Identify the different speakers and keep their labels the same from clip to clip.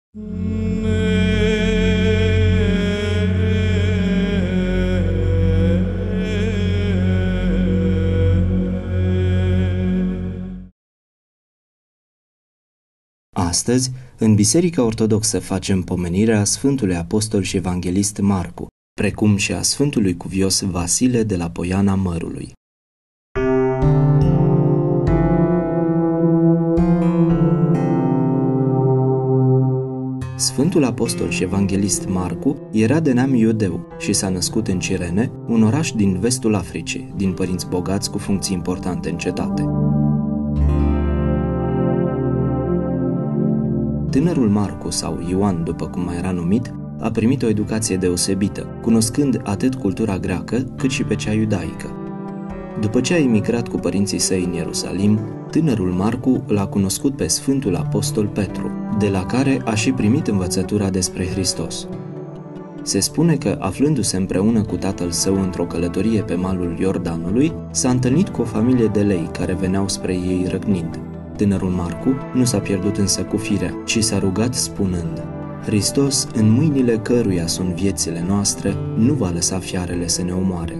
Speaker 1: Astăzi, în Biserica Ortodoxă facem pomenirea Sfântului Apostol și Evanghelist Marcu, precum și a Sfântului Cuvios Vasile de la Poiana Mărului. Sfântul Apostol și Evanghelist Marcu era de neam iudeu și s-a născut în Cirene, un oraș din vestul Africii, din părinți bogați cu funcții importante în cetate. Tânărul Marcu, sau Ioan, după cum mai era numit, a primit o educație deosebită, cunoscând atât cultura greacă, cât și pe cea iudaică. După ce a emigrat cu părinții săi în Ierusalim, tânărul Marcu l-a cunoscut pe Sfântul Apostol Petru, de la care a și primit învățătura despre Hristos. Se spune că, aflându-se împreună cu tatăl său într-o călătorie pe malul Iordanului, s-a întâlnit cu o familie de lei care veneau spre ei răcnind. Tânărul Marcu nu s-a pierdut însă cu firea, ci s-a rugat spunând: Hristos, în mâinile căruia sunt viețile noastre, nu va lăsa fiarele să ne omoare.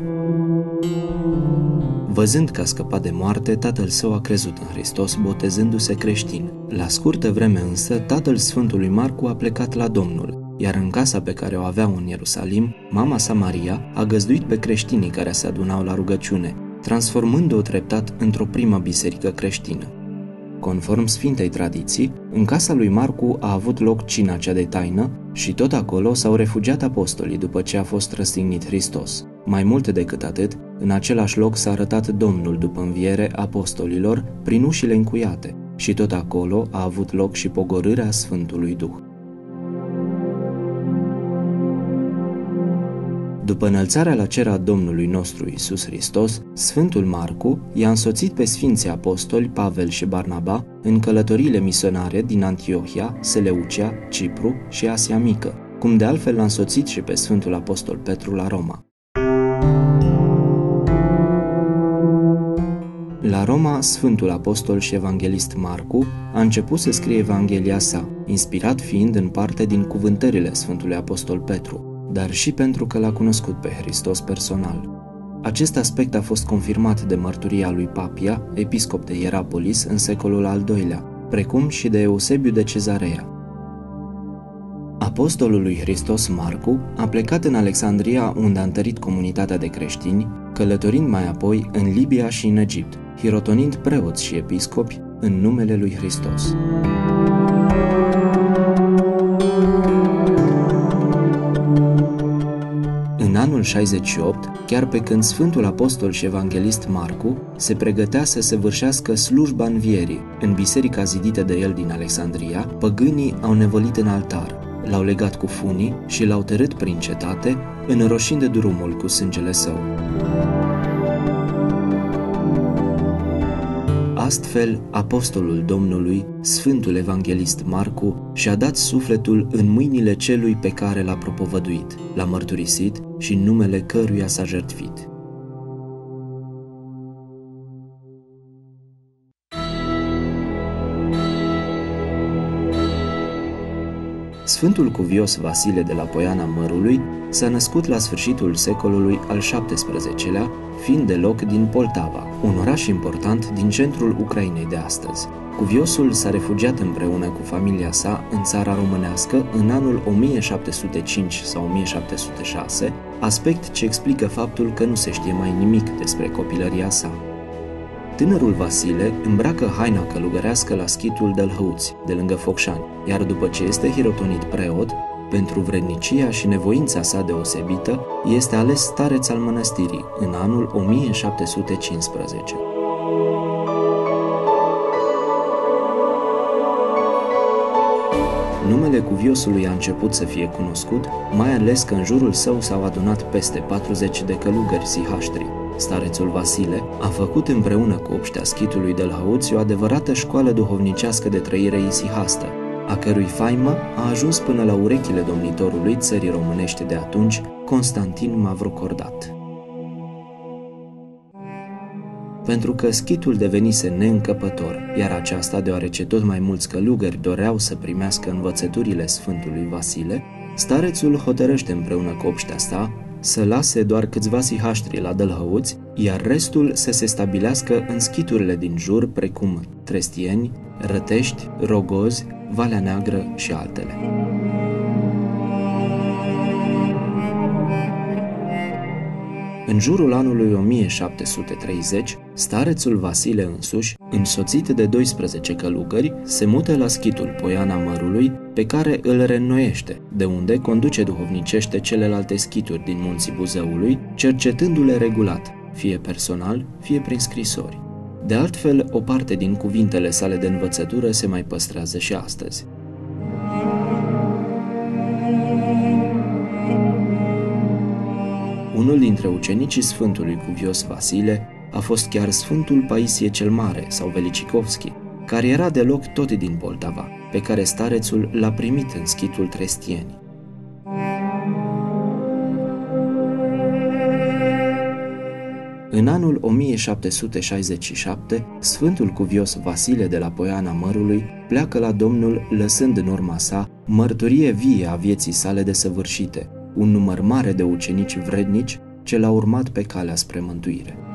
Speaker 1: Văzând că a scăpat de moarte, tatăl său a crezut în Hristos, botezându-se creștin. La scurtă vreme însă, tatăl Sfântului Marcu a plecat la Domnul, iar în casa pe care o aveau în Ierusalim, mama sa Maria a găzduit pe creștinii care se adunau la rugăciune, transformându-o treptat într-o primă biserică creștină. Conform Sfintei Tradiții, în casa lui Marcu a avut loc cina cea de taină și tot acolo s-au refugiat apostolii după ce a fost răstignit Hristos. Mai mult decât atât, în același loc s-a arătat Domnul după înviere apostolilor prin ușile încuiate și tot acolo a avut loc și pogorârea Sfântului Duh. După înălțarea la cer a Domnului nostru Iisus Hristos, Sfântul Marcu i-a însoțit pe Sfinții Apostoli Pavel și Barnaba în călătoriile misionare din Antiohia, Seleucia, Cipru și Asia Mică, cum de altfel l-a însoțit și pe Sfântul Apostol Petru la Roma. La Roma, Sfântul Apostol și Evanghelist Marcu a început să scrie Evanghelia sa, inspirat fiind în parte din cuvântările Sfântului Apostol Petru, dar și pentru că l-a cunoscut pe Hristos personal. Acest aspect a fost confirmat de mărturia lui Papia, episcop de Hierapolis în secolul al II-lea, precum și de Eusebiu de Cezarea. Apostolul lui Hristos Marcu a plecat în Alexandria, unde a întărit comunitatea de creștini, călătorind mai apoi în Libia și în Egipt, hirotonind preoți și episcopi în numele lui Hristos. În anul 68, chiar pe când Sfântul Apostol și Evanghelist Marcu se pregătea să săvârșească slujba învierii în biserica zidită de el din Alexandria, păgânii au nevălit în altar, l-au legat cu funii și l-au tărât prin cetate, înroșind drumul cu sângele său. Astfel, apostolul Domnului, Sfântul Evanghelist Marcu, și-a dat sufletul în mâinile celui pe care l-a propovăduit, l-a mărturisit și în numele căruia s-a jertfit. Sfântul Cuvios Vasile de la Poiana Mărului s-a născut la sfârșitul secolului al XVII-lea, fiind de loc din Poltava, un oraș important din centrul Ucrainei de astăzi. Cuviosul s-a refugiat împreună cu familia sa în țara românească în anul 1705 sau 1706, aspect ce explică faptul că nu se știe mai nimic despre copilăria sa. Tânărul Vasile îmbracă haina călugărească la schitul Dălhăuți, de lângă Focșani, iar după ce este hirotonit preot, pentru vrednicia și nevoința sa deosebită, este ales stareț al mănăstirii în anul 1715. Numele Cuviosului a început să fie cunoscut, mai ales că în jurul său s-au adunat peste 40 de călugări sihaștri. Starețul Vasile a făcut împreună cu obștea schitului Dălhăuți o adevărată școală duhovnicească de trăire isihastă, a cărui faimă a ajuns până la urechile domnitorului țării românești de atunci, Constantin Mavrocordat. pentru că schitul devenise neîncăpător, iar aceasta deoarece tot mai mulți călugări doreau să primească învățăturile Sfântului Vasile, starețul hotărăște împreună cu obștea sa să lase doar câțiva sihaștri la Dălhăuți, iar restul să se stabilească în schiturile din jur, precum Trestieni, Rătești, Rogozi, Valea Neagră și altele. În jurul anului 1730, starețul Vasile însuși, însoțit de 12 călugări, se mută la schitul Poiana Mărului, pe care îl reînnoiește, de unde conduce duhovnicește celelalte schituri din munții Buzăului, cercetându-le regulat, fie personal, fie prin scrisori. De altfel, o parte din cuvintele sale de învățătură se mai păstrează și astăzi. Unul dintre ucenicii Sfântului Cuvios Vasile a fost chiar Sfântul Paisie cel Mare sau Velicicovski, care era deloc tot din Poltava, pe care starețul l-a primit în schitul Trestieni. În anul 1767, Sfântul Cuvios Vasile de la Poiana Mărului pleacă la Domnul, lăsând în urma sa mărturie vie a vieții sale desăvârșite, un număr mare de ucenici vrednici ce l-au urmat pe calea spre mântuire.